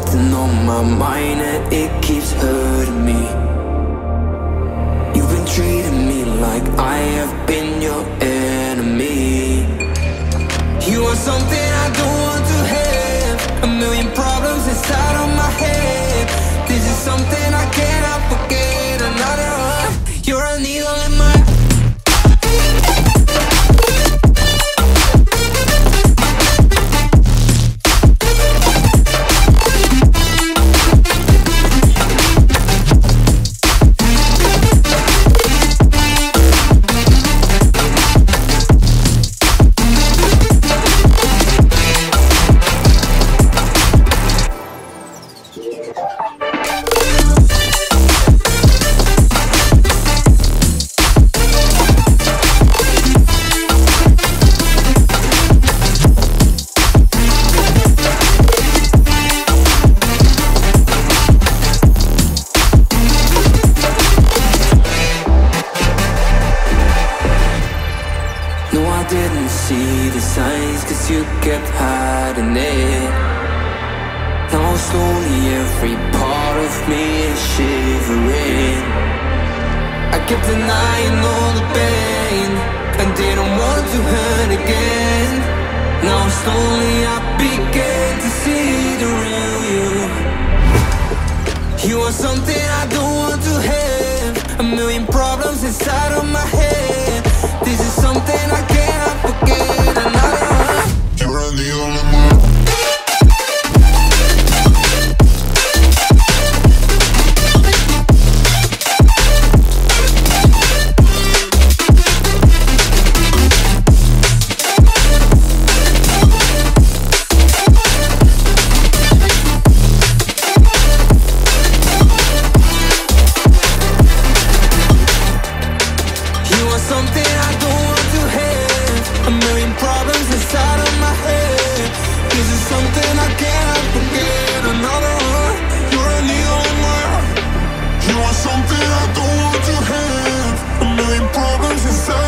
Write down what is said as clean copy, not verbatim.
something on my mind and it keeps hurting me. You've been treating me like I have been your enemy. You are something I don't want to have, a million problems inside of my head. This is something I cannot forget. Another one, you're a needle in my didn't see the signs, cause you kept hiding it. Now slowly every part of me is shivering. I kept denying all the pain and didn't want to hurt again. Now slowly I began to see the real you. You are something I don't want to have, a million problems inside of my head. This is something I cannot forget. Another one, you're a needle in my something I don't want to have, a million problems inside of my head. This is something I cannot forget. Another one, you're a needle in my eye. You are something I don't want to have, a million problems inside